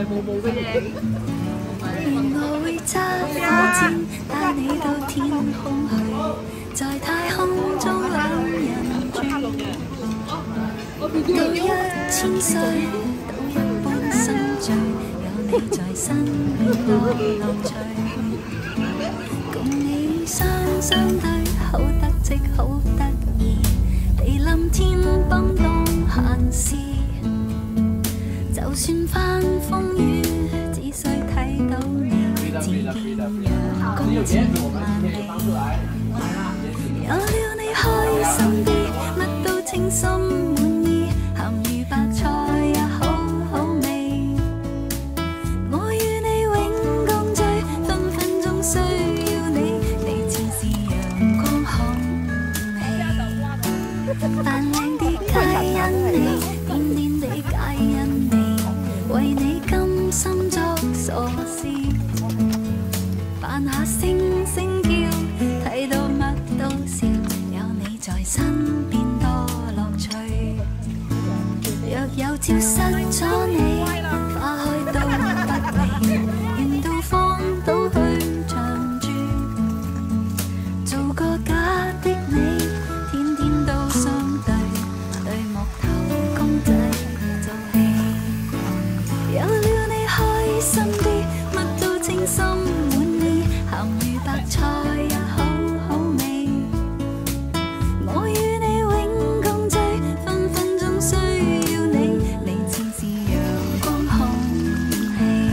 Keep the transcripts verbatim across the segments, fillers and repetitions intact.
毛毛嘅嘢。 願我會揸火箭帶你到天空去，在太空中兩人住，到一千歲都一般心醉，有你在身邊多樂趣，共你雙雙對，好得戚好得意，地冧天崩當閒事。 就算翻風雨，只需睇到你，自見陽光千萬里。有了你開心啲，乜都稱心滿意，鹹魚白菜也好好味。我與你永共聚，分分鐘需要你，你似是陽光空氣。扮靚啲皆因你，癲癲地皆因你。 為你甘心作傻事，扮下星星叫，睇到乜都笑，有你在身邊多樂趣。若有朝失咗你，花開都不理，願到荒島去長住，做個假的你，天天都相對，對木頭公仔。 有了你開心啲，乜都稱心滿意，鹹魚白菜也好好味。我與你永共聚，分分鐘需要你，你似是陽光空氣。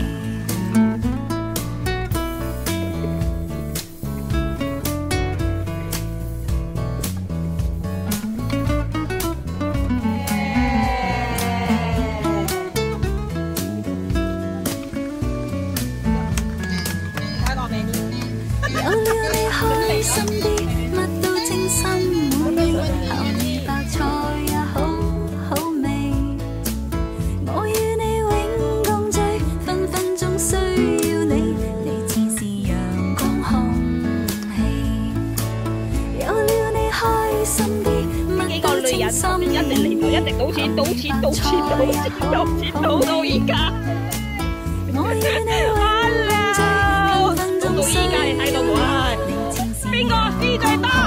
有了你開心啲，乜都稱心滿意，鹹魚白菜也好好味。我與你永共聚，分分鐘需要你，你似是陽光空氣。有了你開心啲，乜都稱心滿意，一直嚟到，一直賭錢，賭錢，賭錢，賭錢，賭錢，賭到而家。我與你永共聚。 到依家你睇到我啦，邊個輸最多？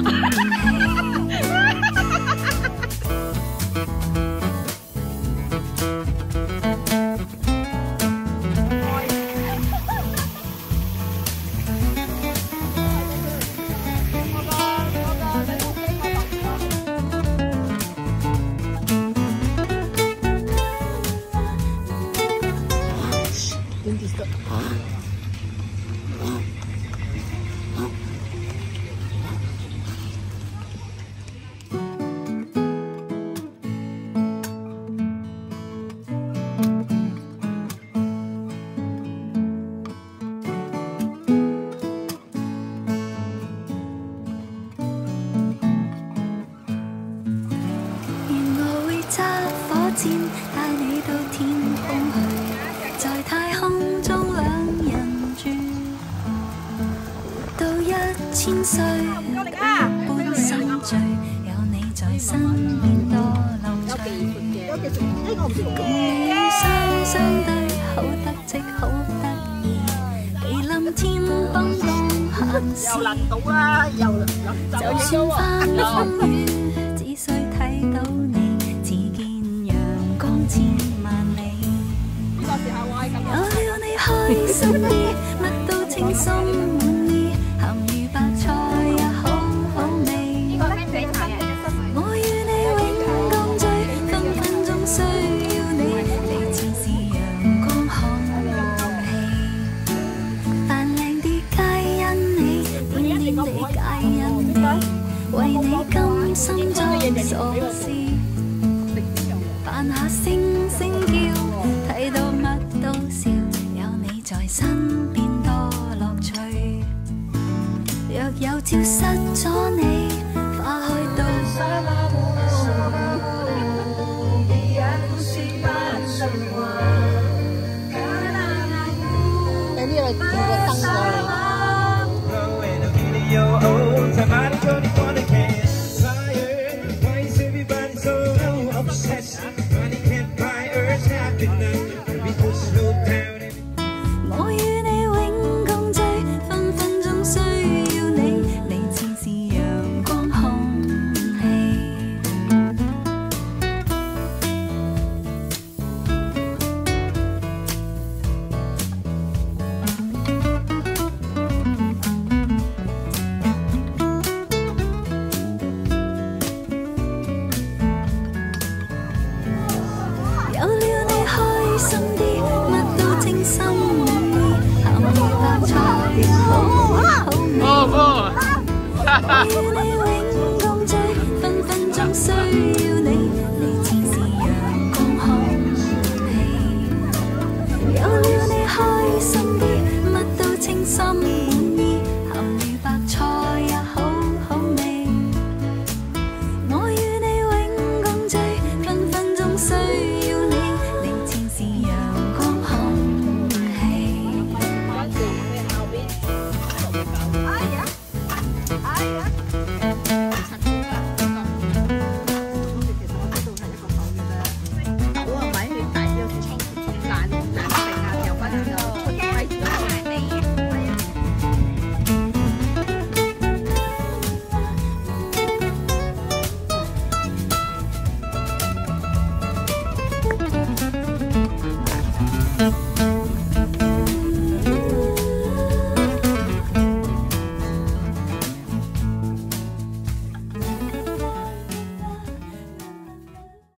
帶你到天空去，在太空中兩人住，活到一千歲都一般心醉，有你在身邊多樂趣。共你雙雙對，好得戚好得意，地冧天崩當閒事。就算翻風雨，只需睇到你。 千萬里，有了你開心啲，乜都稱心滿意，鹹魚白菜也好好味。我與你永共聚，分分鐘需要你，你似是陽光空氣。扮靚啲皆因你，癲癲地皆因你，為你甘心作傻事。 扮下星星叫，睇到乜都笑，有你在身邊多樂趣。若有朝失咗你，花開到。 你呢度調個燈過嚟。 Money can't buy earth's happiness. We push no 我與你永共聚，分分鐘需要你，你似是陽光空氣。有了你開心啲，乜都稱心滿意，鹹魚白菜也好好味。我與你永共聚，分分鐘需要你，你似是陽光空氣。Thank you.